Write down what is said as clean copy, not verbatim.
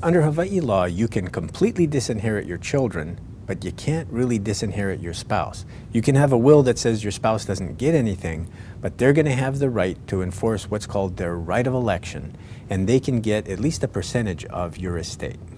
Under Hawaii law, you can completely disinherit your children, but you can't really disinherit your spouse. You can have a will that says your spouse doesn't get anything, but they're going to have the right to enforce what's called their right of election, and they can get at least a percentage of your estate.